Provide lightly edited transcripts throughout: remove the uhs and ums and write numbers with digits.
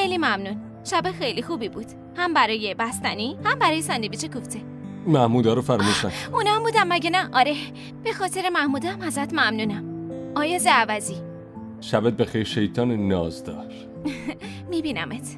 خیلی ممنون. شب خیلی خوبی بود، هم برای بستنی هم برای ساندویچ کوفته. محمودا رو فراموش نکن. اونا هم بودم مگه نه؟ آره، به خاطر محمودا هم ازت ممنونم. آیاز عوضی. شبت بخیر شیطان نازدار. میبینمت.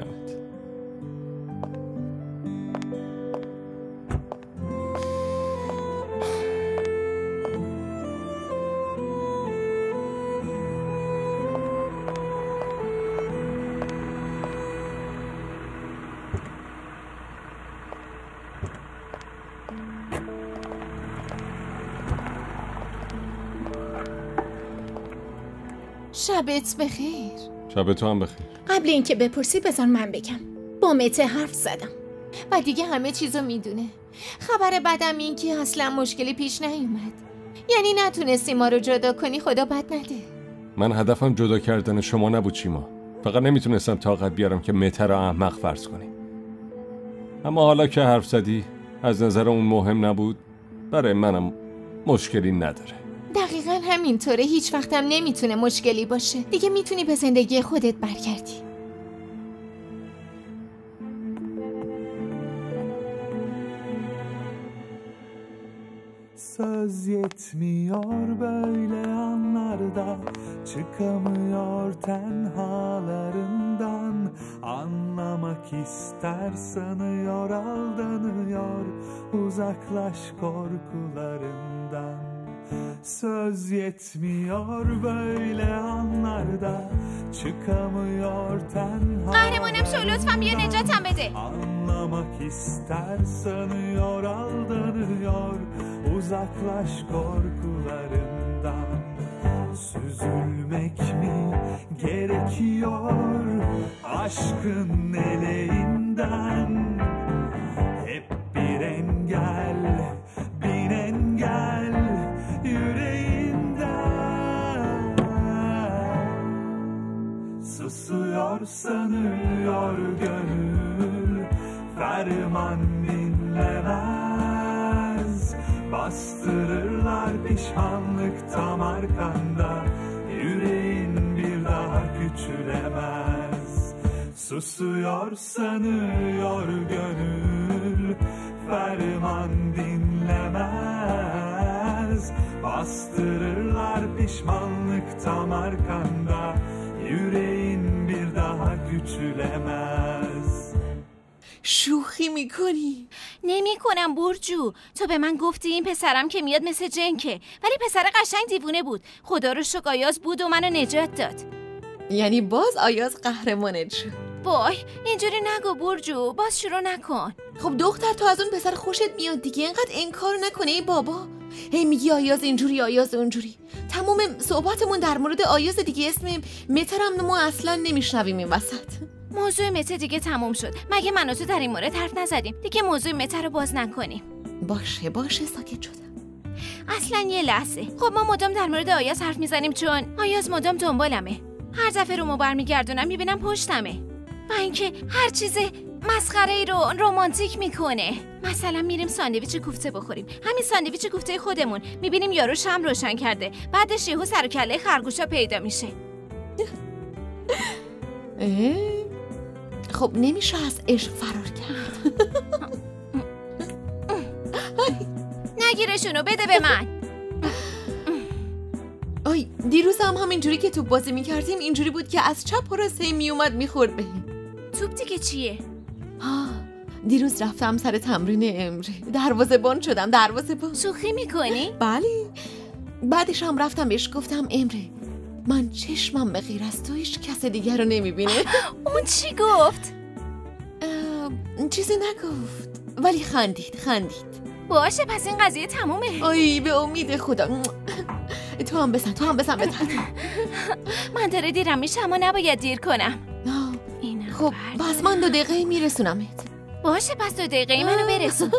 شبت بخیر. شب تو هم بخیر. قبل اینکه بپرسی بذار من بگم. با مته حرف زدم و دیگه همه چیزو میدونه. خبر بدم این که اصلا مشکلی پیش نیومد. یعنی نتونستی ما رو جدا کنی، خدا بد نده. من هدفم جدا کردن شما نبود شیما. فقط نمیتونستم طاقت بیارم که مته را احمق فرض کنی. اما حالا که حرف زدی، از نظر اون مهم نبود، برای منم مشکلی نداره. دقیقا همینطوره. هیچ وقتم نمیتونه مشکلی باشه. دیگه میتونی به زندگی خودت برگردی. Söz yetmiyor böyle anlarda, çıkamıyor tenhalarından. Anlamak ister sanıyor, aldanıyor, uzaklaş korkularından. Söz yetmiyor böyle anlarda, çıkamıyor tenhalarından. قهرمانم شو لطفاً بیا نجاتم بده. Anlamak ister sanıyor, aldanıyor, uzaklaş korkularından. Süzülmek mi gerekiyor aşkın eleğinden? Hep bir engel, bin engel yüreğinden. Susuyor sanıyor gönül, ferman dinlemez. Bastırırlar pişmanlık tam arkanda, yüreğin bir daha küçülemez. Susuyor sanıyor gönül, ferman dinlemez. Bastırırlar pişmanlık tam arkanda, yüreğin bir daha küçülemez. شوخی میکنی؟ نمی کنم برجو. تو به من گفتی این پسرم که میاد مثل جنکه، ولی پسر قشنگ دیوونه بود. خدا رو شکر آیاز بود و منو نجات داد. یعنی باز آیاز قهرمانت شد؟ وای اینجوری نگو برجو، باز شروع نکن. خب دختر تو از اون پسر خوشت میاد دیگه، اینقدر انکار نکنه ای بابا. هی میگی آیاز اینجوری آیاز اونجوری. تمام صحبتمون در مورد آیاز دیگه، اسم مترم ما اصلا نمیشنویم این وسط. موضوع مته دیگه تموم شد. مگه من و تو در این مورد حرف نزدیم؟ دیگه موضوع مته رو باز نکنیم. باشه ساکت شدم. اصلا یه لحظه. خب ما مدام در مورد آیاز حرف میزنیم چون آیاز مدام دنبالمه. هر دفعه رو برمیگردونم میبینم پشتمه. و اینکه هر چیز مسخره ای رو رمانتیک میکنه. مثلا میریم ساندویچ کوفته بخوریم، همین ساندویچ کوفته خودمون، میبینیم یارو شمع روشن کرده، بعدش یهو سر و کله خرگوشا پیدا میشه. خب نمیشه از عشق فرار کرد. نگیرشونو، بده به من. آی دیروز هم همینجوری که توپ بازی میکردیم اینجوری بود که از چپ و راست میومد میخورد بهم. توپ دیگه چیه؟ دیروز رفتم سر تمرین امره، دروازه‌بان شدم. دروازه‌بان. شوخی میکنی؟ بله. بعدش هم رفتم بهش گفتم امره من چشمم به غیر از تو هیچ کس دیگر رو نمیبینه. اون چی گفت؟ چیزی نگفت ولی خندید. باشه پس این قضیه تمومه. آی به امید خدا. تو هم بزن به تحت. من داره دیرم میشه اما نباید دیر کنم. خب پس من 2 دقیقه میرسونمت. باشه پس 2 دقیقه منو برسون.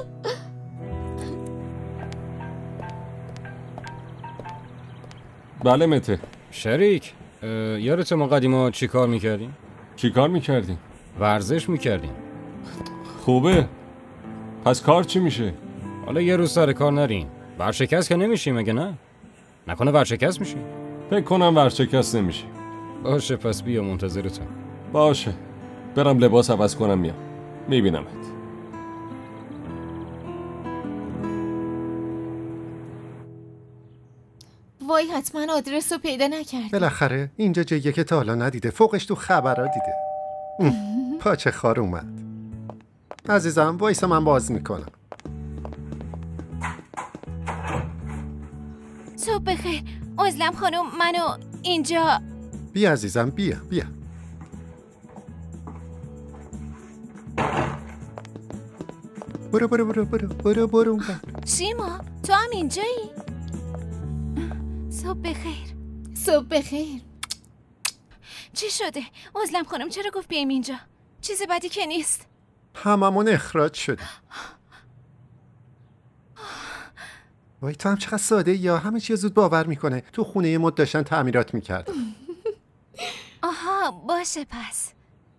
بله مته. شریک، یادت ما قدیما چی کار میکردیم؟ چی کار میکردیم؟ ورزش میکردیم. خوبه. پس کار چی میشه؟ حالا یه روز سر کار نریم، ورشکست که نمیشیم مگه نه؟ نکنه ورشکست میشیم؟ فکر کنم ورشکست نمیشیم. باشه پس بیا منتظرتم. باشه برم لباس عوض کنم میام. میبینمت. وای حتما آدرس رو پیدا نکرد. بالاخره اینجا جاییه که تا حالا ندیده، فوقش تو خبرها دیده. پاچه خار اومد. عزیزم وایسا من باز میکنم. صبح بخیر. عزلم خانم، منو اینجا. بیا عزیزم بیا. برو. شیما تو هم اینجایی؟ صبح بخیر. چی شده؟ عزلم خانم چرا گفت بیایم اینجا؟ چیز بدی که نیست. هممون اخراج شده. وای تو هم چقدر ساده یا همه چیز زود باور میکنه. تو خونه مد داشتن تعمیرات میکرد. آها باشه پس.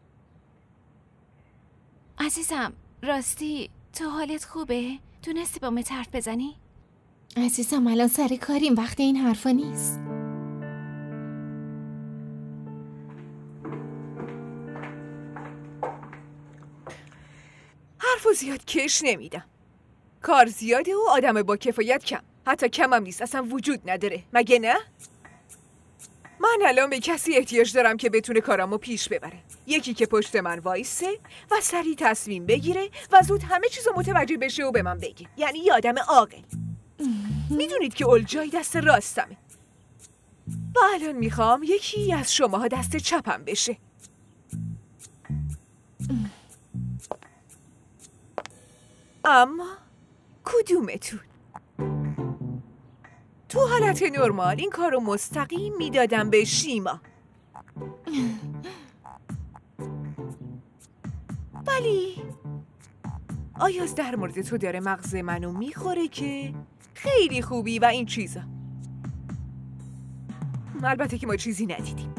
عزیزم راستی تو حالت خوبه؟ تونستی با مت حرف بزنی؟ عزیزم الان سر کاریم، وقت این حرفا نیست. حرفو زیاد کش نمیدم. کار زیاده و آدم با کفایت کم. حتی کمم نیست، اصلا وجود نداره. مگه نه؟ من الان به کسی احتیاج دارم که بتونه کارامو پیش ببره. یکی که پشت من وایسه و سریع تصمیم بگیره و زود همه چیزو متوجه بشه و به من بگه. یعنی یه آدم عاقل. میدونید که اولجای دست راستمه و الان میخوام یکی از شماها دست چپم بشه. اما کدومتون؟ تو حالت نرمال این کارو مستقیم میدادم به شیما، ولی آیاز در مورد تو داره مغز منو میخوره که خیلی خوبی و این چیزا. البته که ما چیزی ندیدیم.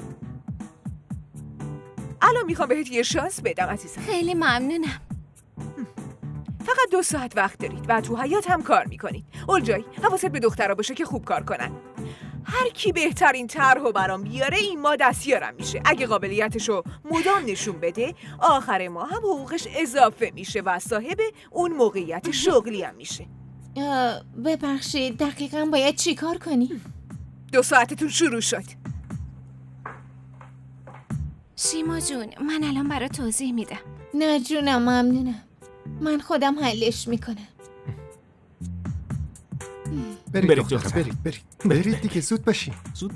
الان میخوام بهت یه شانس بدم عزیزم. خیلی ممنونم. فقط 2 ساعت وقت دارید و تو حیاط هم کار میکنید. اولجای حواست به دخترها باشه که خوب کار کنن. هر کی بهترین طرحو برام بیاره این ما دستیارم میشه. اگه قابلیتشو مدام نشون بده آخر ما هم حقوقش اضافه میشه و صاحب اون موقعیت شغلی هم میشه. ببخشید دقیقاً باید چی کار کنی؟ 2 ساعتتون شروع شد. شیما جون من الان برای توضیح میدم. نه جونم ممنونم. من خودم حلش میکنم. برید دختر برید دیگه زود باشین.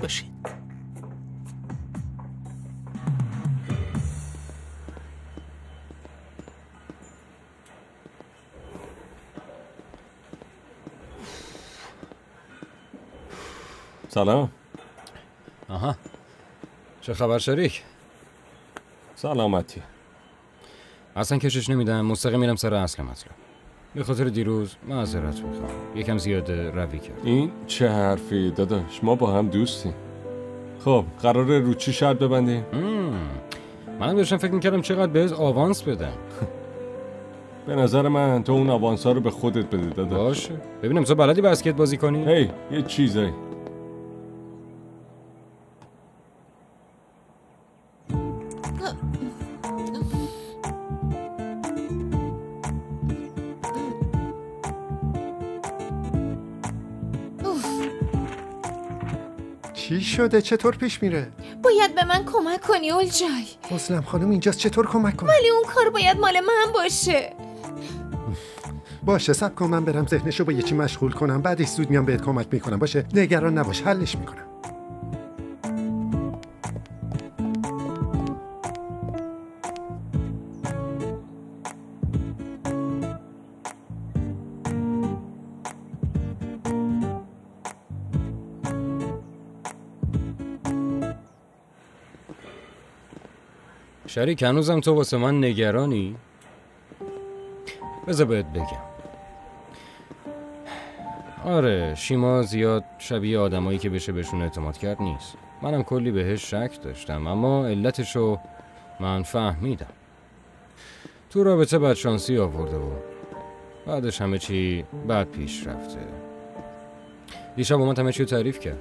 سلام. آها چه خبر شریک؟ سلامتی. اصلا کشش نمیدم، مستقیم میرم سر اصل مطلب. به خاطر دیروز معذرت میخوام، یکم زیاد روی کرد. این چه حرفی داداش؟ ما با هم دوستیم. خب قراره رو چی شرط ببندیم؟ منم داشتم فکر میکردم چقدر بهت آوانس بدم. به نظر من تو اون آوانسا رو به خودت بده داداش. باشه ببینم تو بلدی بسکت بازی کنی؟ هی یه چیزایی. چی شده؟ چطور پیش میره؟ باید به من کمک کنی اولجای. عزلم خانم اینجاست، چطور کمک کنم؟ ولی اون کار باید مال من باشه. باشه صبر کن من برم ذهنشو با یه چی مشغول کنم، بعدش زود میام بهت کمک میکنم. باشه نگران نباش، حلش میکنم. شریک هنوزم تو واسه من نگرانی؟ بذار بهت بگم. آره شیما زیاد شبیه آدمایی که بشه بهشون اعتماد کرد نیست. منم کلی بهش شک داشتم اما علتشو من فهمیدم. تو رابطه بدشانسی آورده و بعدش همه چی بد پیش رفته. دیشب اومد همه چی رو تعریف کرد.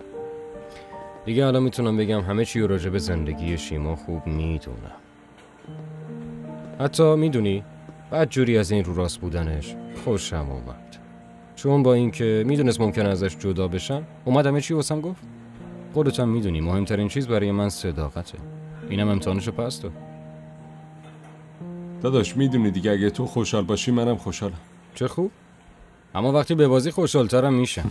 دیگه الان میتونم بگم همه چی رو راجع به زندگی شیما خوب میدونم. حتی میدونی بعد جوری از این رو راست بودنش خوشم اومد، چون با اینکه میدونست ممکن ازش جدا بشم اومدم چی واسم گفت. خودت هم میدونی مهمترین چیز برای من صداقته. اینم امتحانشو پس داد. داداش میدونی دیگه اگه تو خوشحال باشی منم خوشحالم. چه خوب. اما وقتی به بازی خوشحالترم میشم.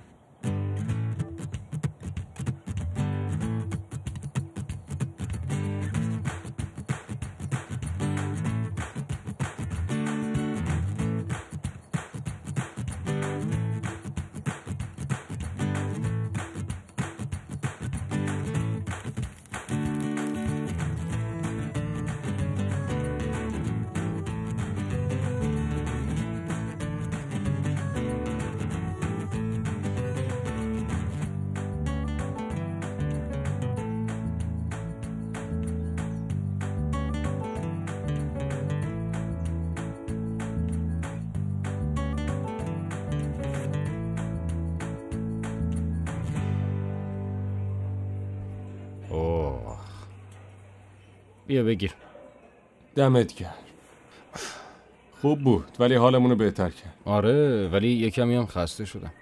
بیا بگیر. دمت گرم. خوب بود ولی حالمونو بهتر کرد. آره ولی یه کمی هم خسته شدم.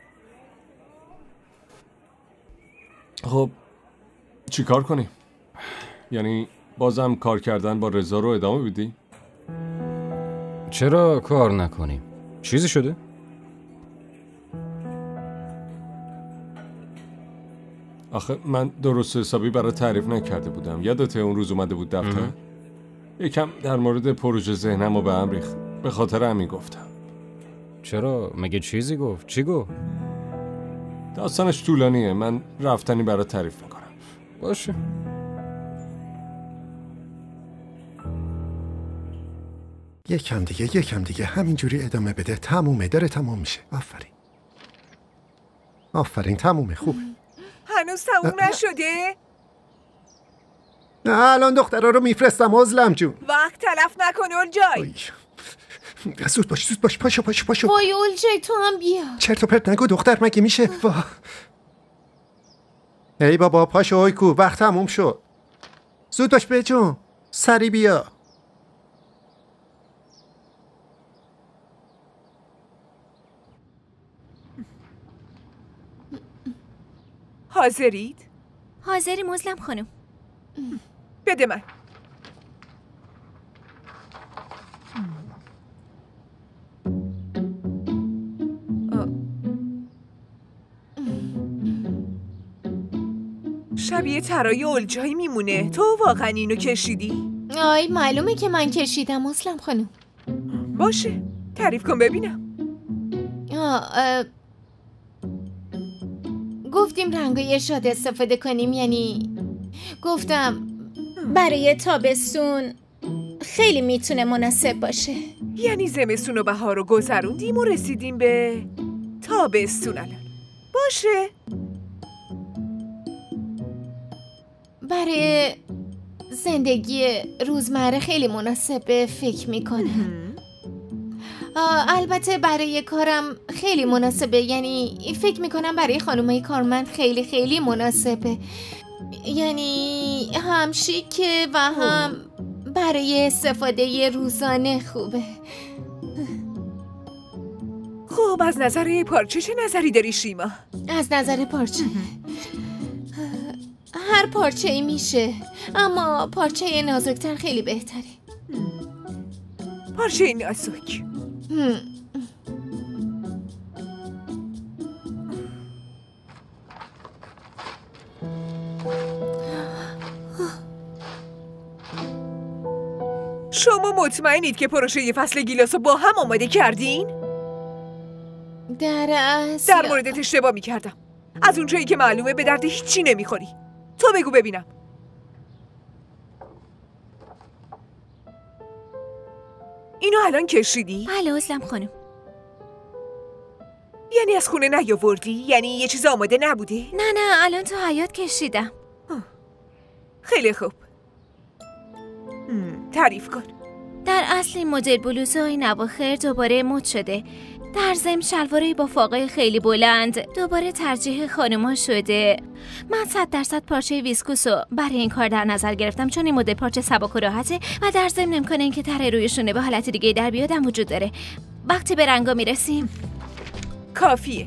خب چی کار کنیم؟ یعنی بازم کار کردن با رضا رو ادامه بدی؟ چرا کار نکنیم؟ چیزی شده؟ آخه من درست حسابی برای تعریف نکرده بودم. یادته اون روز اومده بود دفتر؟ یکم در مورد پروژه ذهنم رو به هم ریخت. به خاطر همین گفتم. چرا؟ مگه چیزی گفت؟ چی گفت؟ داستانش طولانیه. من رفتنی برای تعریف میکنم. باشه. یکم دیگه همینجوری ادامه بده. تمومه، داره تموم میشه. آفرین تمومه. خوبه. هنوز تموم نشده؟ نه الان دخترها رو میفرستم عزلم جون. وقت تلف نکن اولجای. زود باش پاشو. وای اولجای تو هم بیا. چرت و پرت نگو دختر مگه میشه؟ ای بابا پاشو اویکو، وقت تموم شد. زود باش به جون، سری بیا. حاضرید؟ حاضری مظلم خانم. بده من. شبیه طرای اولجایی میمونه. تو واقعا اینو کشیدی؟ آی معلومه که من کشیدم مظلم خانم. باشه تعریف کن ببینم. گفتیم رنگای ارشاد استفاده کنیم، یعنی گفتم برای تابستون خیلی میتونه مناسب باشه. یعنی زمستون و بهار رو گذروندیم و رسیدیم به تابستون الان. باشه. برای زندگی روزمره خیلی مناسبه فکر میکنم. البته برای کارم خیلی مناسبه، یعنی فکر میکنم برای خانومای کارمند خیلی خیلی مناسبه، یعنی هم شیکه و هم برای استفاده روزانه خوبه. خب از نظر پارچه چه نظری داری شیما؟ از نظر پارچه هر پارچه ای میشه، اما پارچه نازکتر خیلی بهتره. پارچه نازک. شما مطمئنید که پروژه یه فصل گیلاس رو با هم آماده کردین؟ در موردت اشتباه میکردم. از اونجایی که معلومه به درد هیچی نمیخوری. تو بگو ببینم. اینو الان کشیدی؟ بله مظلم خانم. یعنی از خونه نیاوردی؟ یعنی یه چیز آماده نبوده؟ نه الان تو حیاط کشیدم. خیلی خوب. تعریف کن. در اصل این مدل بلوزهای نواخر دوباره مد شده. در ضمن شلوارای با فاقای خیلی بلند دوباره ترجیح خانوما شده. من 100% پارچه ویسکوسو برای این کار در نظر گرفتم، چون این مدل پارچه سبک و راحته و در ضمن امکان اینکه ته رویشونه به حالت دیگه در بیادم وجود داره. وقتی به رنگا میرسیم کافیه.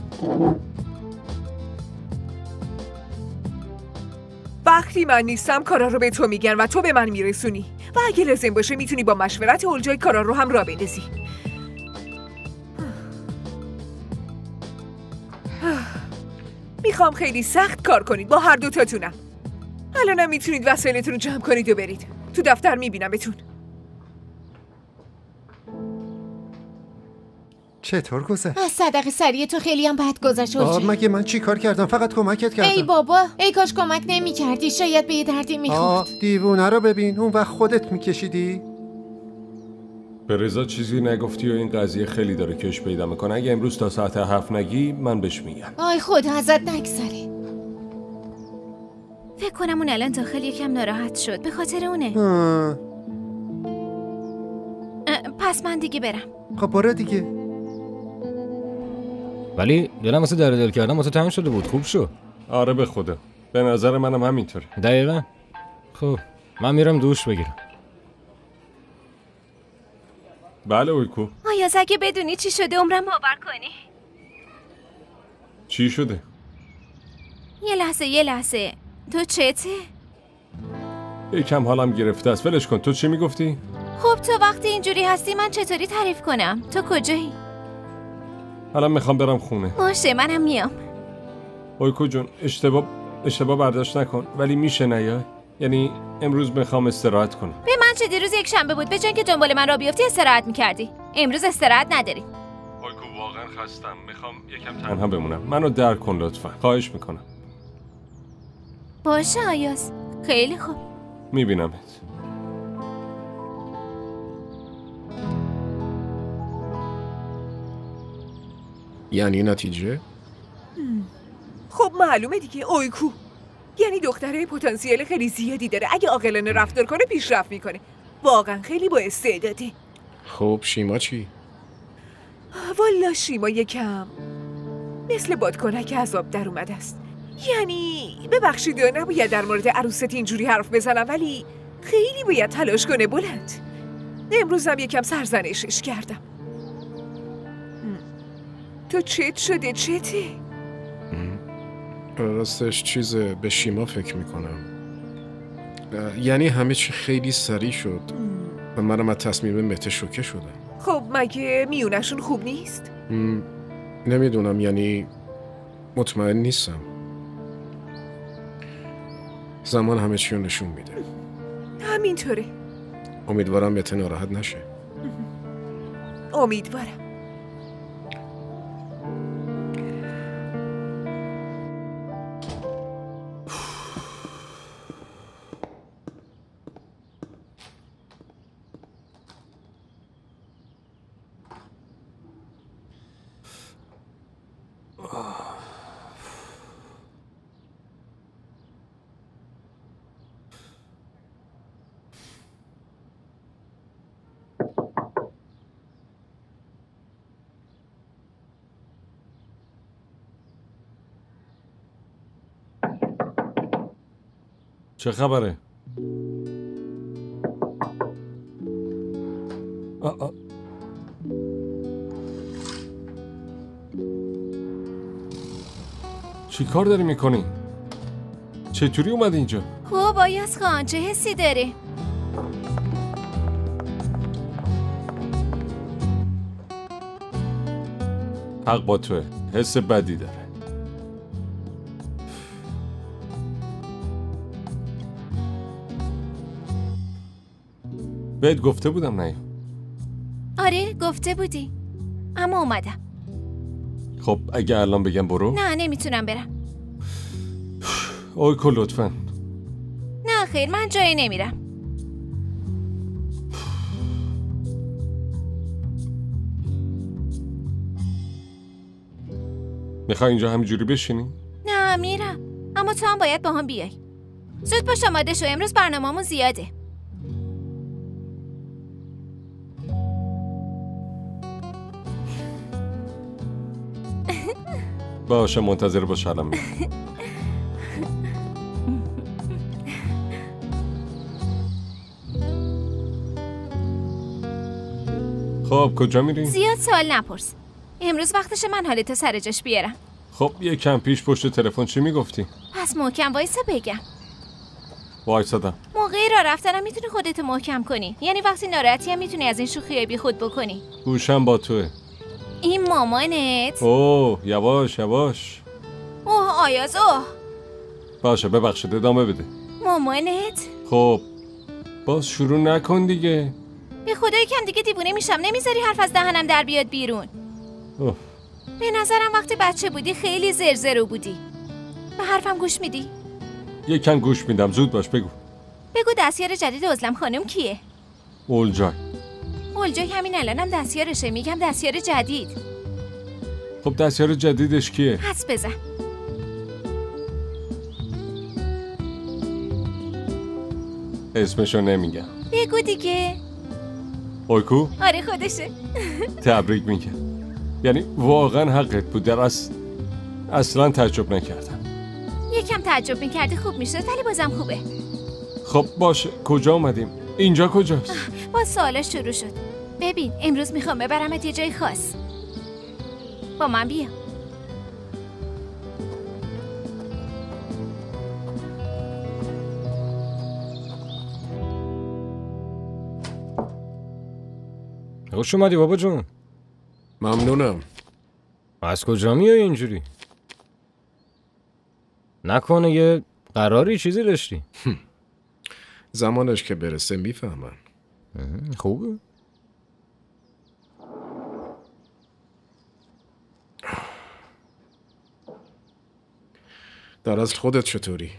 وقتی من نیستم کارا رو به تو میگن و تو به من میرسونی و اگه لازم باشه میتونی با مشورت اولجای کارا رو هم راه بندازی. میخوام خیلی سخت کار کنید با هر دوتاتونم. الانم میتونید وسایلتون رو جمع کنید و برید. تو دفتر میبینم بهتون. چطور گذشت؟ از صدقه سریع تو خیلی هم بد گذشت. مگه من چی کار کردم؟ فقط کمکت کردم. ای بابا، ای کاش کمک نمی کردی، شاید به یه دردی میخورد. دیوونه رو ببین، اون وقت خودت میکشیدی. به رضا چیزی نگفتی و این قضیه خیلی داره کش پیدا میکنه. اگه امروز تا ساعت 7 نگی من بهش میگم. آی خدا ازت نگذره. فکر کنم اون الان داخل یکم ناراحت شد، به خاطر اونه. پس من دیگه برم. خب برو دیگه. ولی دلم واسه در دل کردم واسه تنگ شده بود. خوب شو. آره به خدا، به نظر منم همینطوره. دقیقا. خب من میرم دوش بگیرم. بله اویکو. آیاز اگه بدونی چی شده عمرم باور کنی. چی شده؟ یه لحظه تو چته؟ یکم حالم گرفته است. ولش کن. تو چی میگفتی؟ خب تو وقتی اینجوری هستی من چطوری تعریف کنم؟ تو کجایی؟ الان میخوام برم خونه. باشه منم میام. اویکو جون اشتباه برداشت نکن، ولی میشه نیای؟ یعنی امروز میخوام استراحت کنم. به من چه دیروز یک شنبه بود، به جای که دنبال من را بیفتی استراحت میکردی. امروز استراحت نداری. اویکو واقعا خستم، میخوام یکم تنها بمونم. منو درک کن لطفا، خواهش میکنم. باشه آیاز، خیلی خوب. میبینمت. یعنی نتیجه؟ خب معلومه دیگه اویکو. یعنی دختره پتانسیل خیلی زیادی داره. اگه عاقلانه رفتار کنه پیشرفت میکنه. واقعا خیلی با استعداده. خب شیما چی؟ والا شیما یکم مثل بادکنک از آب در اومده است. یعنی ببخشید نباید در مورد عروست اینجوری حرف بزنم، ولی خیلی باید تلاش کنه بلند. امروز هم یکم سرزنشش کردم. تو چت شده چته؟ راستش چیزه، به شیما فکر میکنم. یعنی همه چی خیلی سریع شد و منم از تصمیم مته شوکه شدم. خب مگه میونشون خوب نیست؟ نمیدونم، یعنی مطمئن نیستم. زمان همه چی رو نشون میده. همینطوره. امیدوارم مته ناراحت نشه. امیدوارم. چه خبره؟ چی کار داری میکنی؟ چطوری اومد اینجا؟ خب آیاز خان چه حسی داری؟ حق با توه، حس بدی داره. بهت گفته بودم نه؟ آره گفته بودی، اما اومدم. خب اگه الان بگم برو؟ نه نمیتونم برم. اویکو لطفاً. نه خیر، من جایی نمیرم. میخوای اینجا همینجوری بشینی؟ نه میرم، اما تو هم باید با هم بیای. زود باش آماده شو، امروز برنامه‌مون زیاده. باشه منتظر باش الان میام. خب کجا میری؟ زیاد سوال نپرس. امروز وقتش من حالت سر جاش بیارم. خب یکم پیش پشت تلفن چی میگفتی؟ پس محکم وایسا بگم. وایسادم. موقعی راه رفتنم میتونی خودتو محکم کنی. یعنی وقتی ناراحتی هم میتونی از این شوخیای بی خود بکنی. گوشم با توه. این مامانت. اوه یواش یواش. اوه آیاز اوه. باشه ببخشید ادامه بده. مامانت؟ خب باز شروع نکن دیگه. به خدا یکم دیگه دیوونه میشم. نمیذاری حرف از دهنم در بیاد بیرون. اوه. به نظرم وقتی بچه بودی خیلی زرزرو بودی. به حرفم گوش میدی؟ یکم گوش میدم. زود باش بگو. بگو دستیار جدید ازلم خانم کیه؟ اولجای. اولجای همین الانم دستیارشه. میگم دستیار جدید. خب دستیار جدیدش کیه؟ حدس بزن. اسمشو نمیگم. بگو دیگه. اویکو؟ آره خودشه. تبریک میگم. یعنی واقعا حقت بود. در اصلا تعجب نکردم. یکم تعجب میکردی خوب میشد ولی بازم خوبه. خب باشه کجا اومدیم؟ اینجا کجاست؟ با سوالش شروع شد. ببین امروز میخوام ببرمت یه جای خاص. با من بیا. خوش اومدی بابا جون. ممنونم. از کجا میای اینجوری؟ نکنه یه قراری چیزی داشتی؟ زمانش که برسه میفهمن. خوبه. در اصل خودت چطوری؟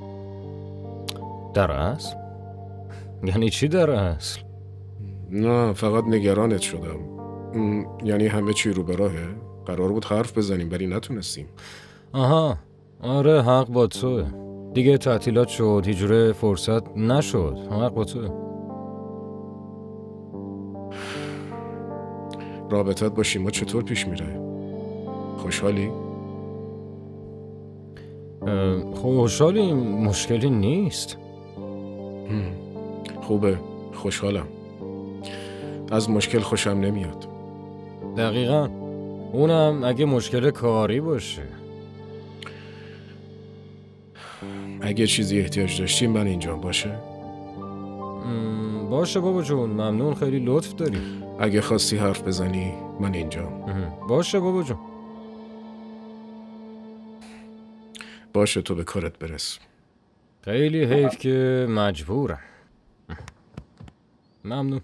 در اصل؟ یعنی چی در اصل؟ نه فقط نگرانت شدم. یعنی همه چی رو به راهه؟ قرار بود حرف بزنیم ولی نتونستیم. آها آره حق با توه. دیگه تعطیلات شد هیچ جوره فرصت نشد. حق با توه. رابطت با شیما چطور پیش میره؟ خوشحالی؟ خوشحالی مشکلی نیست. خوبه خوشحالم. از مشکل خوشم نمیاد. دقیقاً. اونم اگه مشکل کاری باشه. اگه چیزی احتیاج داشتی من اینجام باشه؟ باشه بابا جون ممنون خیلی لطف داری. اگه خواستی حرف بزنی من اینجام. باشه بابا جون. باشه تو به کارت برس. خیلی حیف که مجبورم. ممنون.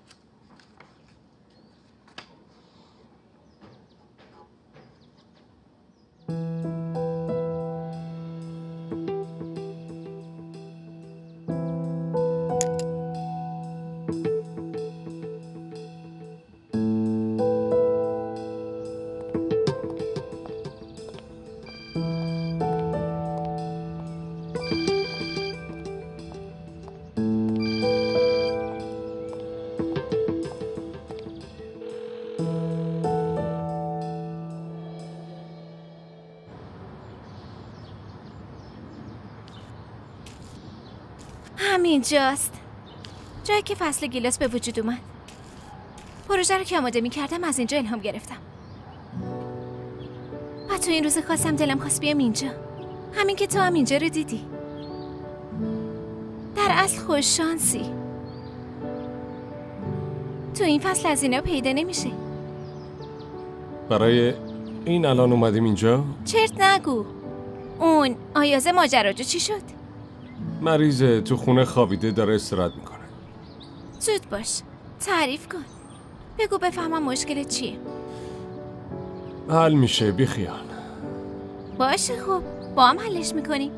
همینجاست. جایی که فصل گیلاس به وجود اومد. پروژه رو که آماده می‌کردم از اینجا الهام گرفتم. و تو این روز خواستم دلم خواست بیام اینجا. همین که تو هم اینجا رو دیدی. در اصل خوش شانسی. تو این فصل از اینا پیدا نمیشه. برای این الان اومدیم اینجا؟ چرت نگو. اون آیاز ماجراجو چی شد؟ مریضه تو خونه خوابیده داره استراحت میکنه. زود باش تعریف کن. بگو بفهمم مشکل چیه. حل میشه بی خیال. باشه خب با هم حلش میکنیم.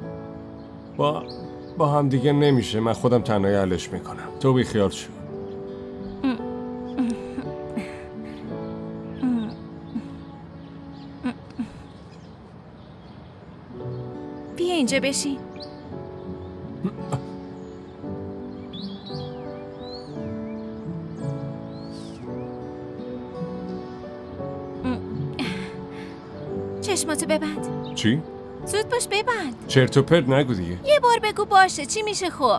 با هم دیگه نمیشه. من خودم تنهایی حلش میکنم. تو بی خیال شو. بیا اینجا بشین. چشماتو ببند. چی؟ زود باش ببند. چرت و پرت نگو دیگه. یه بار بگو باشه چی میشه خب.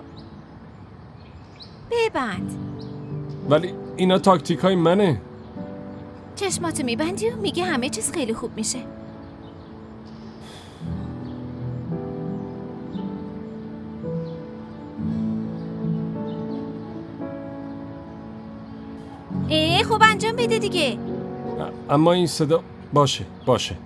ببند. ولی اینا تاکتیک های منه. چشماتو میبندی و میگه همه چیز خیلی خوب میشه. خوب انجام بده دیگه. اما این صدا باشه.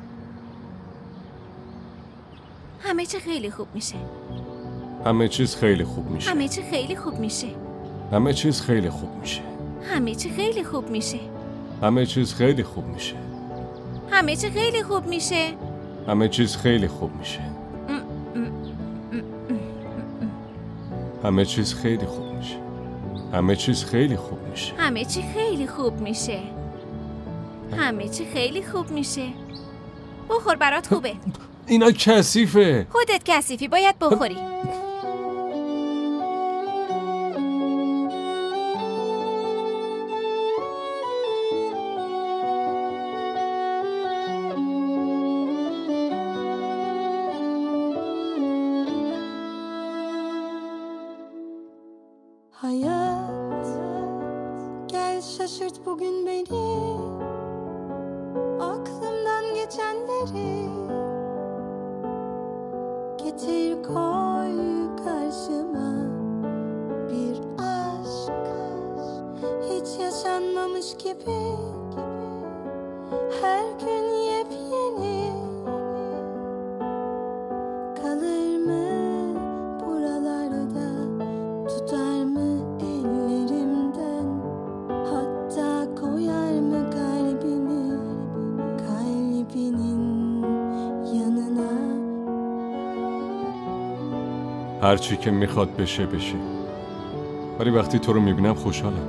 همه چی خیلی خوب میشه. همه چیز خیلی خوب میشه. همه چی خیلی خوب میشه. همه چیز خیلی خوب میشه. همه چی خیلی خوب میشه. همه چیز خیلی خوب میشه. همه چی خیلی خوب میشه. همه چیز خیلی خوب میشه. همه چیز خیلی خوب میشه. همه چیز خیلی خوب میشه. همه چی خیلی خوب میشه. همه چی خیلی خوب میشه. بخور برات خوبه. اینا کثیفه. خودت کثیفی باید بخوری. Hayat, gel şaşırt bugün beni, aklımdan geçenleri getir koy karşıma, bir aşk hiç yaşanmamış gibi, her gün yepyeni. Kalır mı buralarda, tutar mı ellerimden, hatta koyar mı kalbini kalbinin yanına. هرچی که میخواد بشه ولی وقتی تو رو میبینم خوشحالم.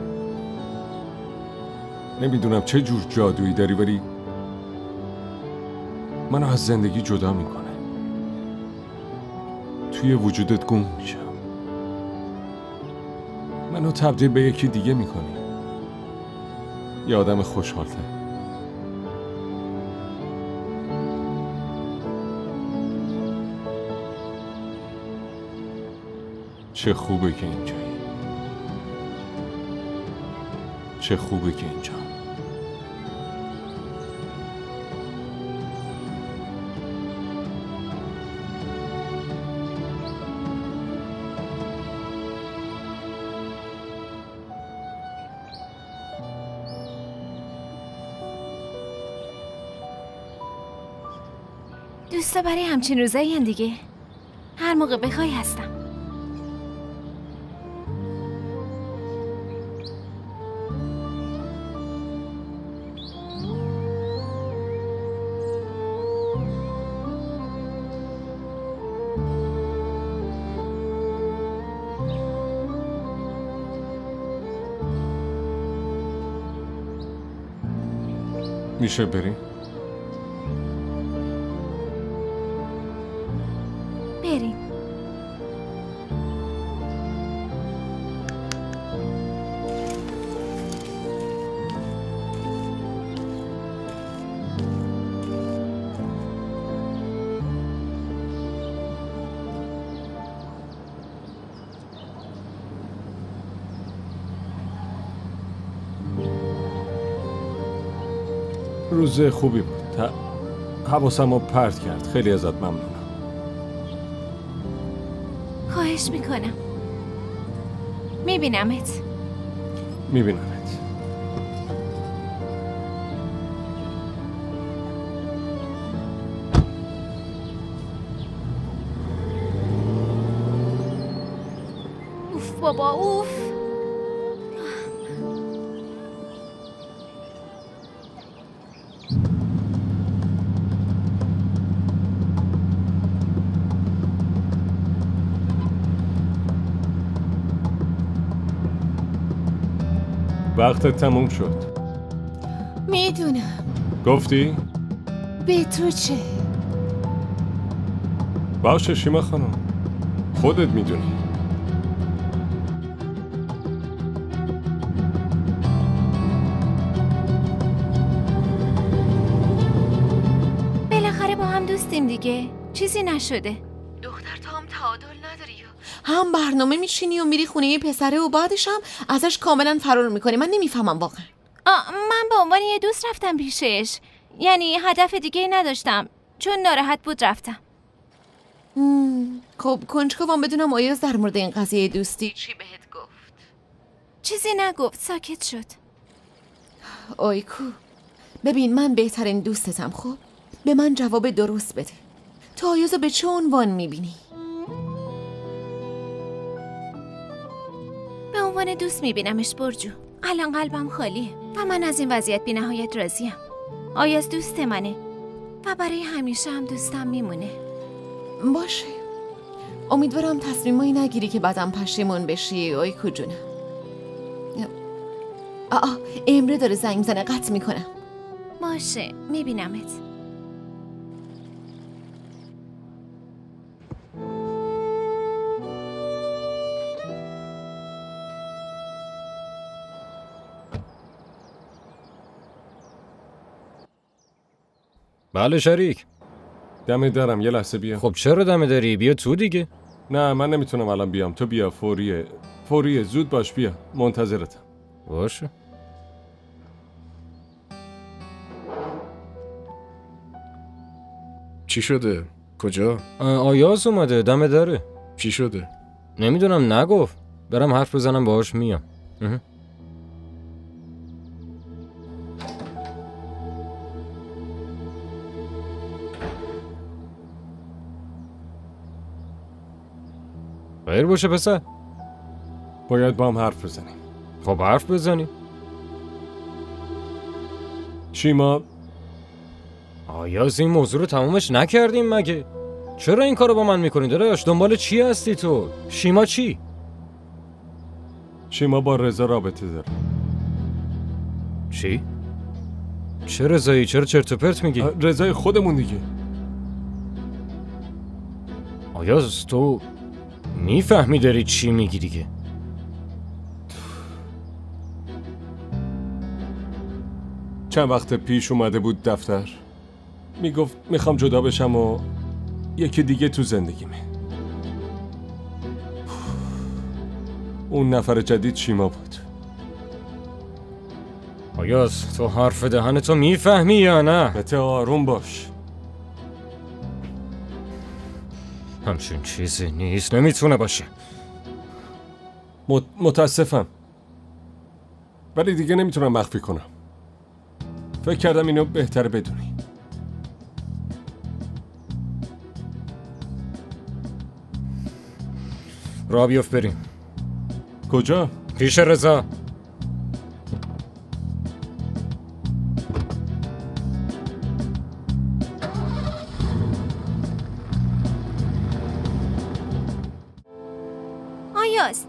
نمیدونم چه جور جادویی داری ولی منو از زندگی جدا میکنه. توی وجودت گم میشم. منو تبدیل به یکی دیگه میکنی. یه آدم خوشحالتر. چه خوبه که اینجایی. چه خوبه که اینجا. دوستا برای همچین روزایی هن دیگه. هر موقع بخوای هستم. میشه بریم؟ بریم. روز خوبی بود. حواسم رو پرت کرد. خیلی ازت ممنونم. خواهش میکنم. میبینمت. اوف بابا اوف. وقتت تموم شد. میدونم. گفتی؟ به تو چه؟ باشه شیما خانم. خودت میدونی. نشده. دختر تو هم تعادل نداری. هم برنامه میشینی و میری خونه یه پسره و بعدش هم ازش کاملا فرار میکنی. من نمیفهمم واقعا. من به عنوان یه دوست رفتم پیشش. یعنی هدف دیگه نداشتم، چون ناراحت بود رفتم. خب کنجکاوم بدونم آیاز در مورد این قضیه دوستی چی بهت گفت؟ چیزی نگفت، ساکت شد. آیکو ببین، من بهترین دوستتم. خب به من جواب درست بده. تو آیازو به چه عنوان میبینی؟ به عنوان دوست میبینمش برجو. الان قلبم خالیه و من از این وضعیت بی نهایت راضیم. آیاز دوست منه و برای همیشه هم دوستم میمونه. باشه، امیدوارم تصمیمایی نگیری که بعدم پشیمون بشی. آیکو جونم. امره داره زنگ میزنه، قطع میکنم. باشه، میبینمت. بله شریک. دمه دارم، یه لحظه بیا. خب چرا دمه داری؟ بیا تو دیگه. نه من نمیتونم الان بیام، تو بیا. فوریه زود باش، بیا منتظرتم. باشه. چی شده؟ کجا؟ آیاز اومده، دمه داره. چی شده؟ نمیدونم، نگفت. برم حرف بزنم باهاش میام. خیر باشه پسر. باید با هم حرف بزنیم. خب حرف بزنیم. شیما، آیاز این موضوع رو تمومش نکردیم مگه؟ چرا این کارو با من میکنی داداش؟ دنبال چی هستی تو؟ شیما چی؟ شیما با رضا رابطه داره. چی؟ چه رضایی؟ چرا چرت و پرت میگی؟ رضای خودمون دیگه. آیاز تو میفهمی داری چی میگی دیگه؟ چند وقت پیش اومده بود دفتر، میگفت میخوام جدا بشم و یکی دیگه تو زندگیمه. اون نفر جدید شیما بود. آیاز تو حرف دهنتو میفهمی یا نه؟ مته آروم باش. همچین چیزی نیست، نمیتونه باشه. متاسفم، ولی دیگه نمیتونم مخفی کنم. فکر کردم اینو بهتره بدونی. راه بیفت بریم. کجا؟ پیش رضا. آیاز،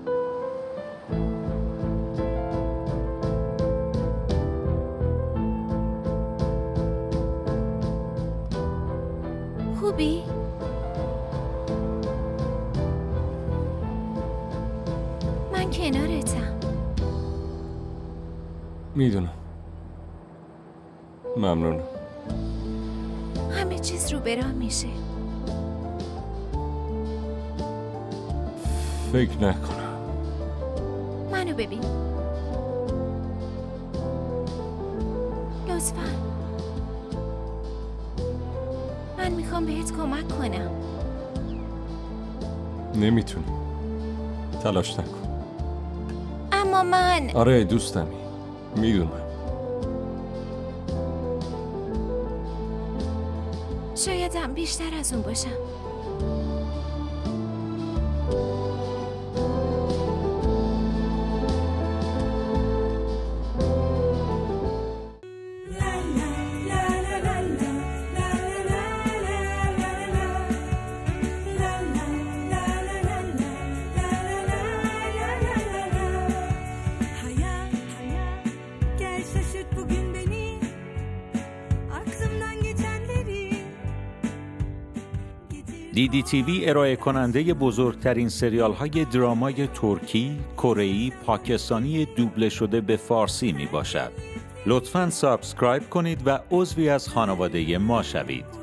خوبی؟ من کنارتم. میدونم. ممنونم. همه چیز رو به راه میشه. فکر نکنم. منو ببین لطفاً. من میخوام بهت کمک کنم. نمیتونی. تلاش نکن. اما من آره دوستمی. میدونم. شایدم بیشتر از اون باشم. DDTV ارائه کننده بزرگترین سریال های درامای ترکی، کره‌ای، پاکستانی دوبله شده به فارسی می باشد. لطفاً سابسکرایب کنید و عضوی از خانواده ما شوید.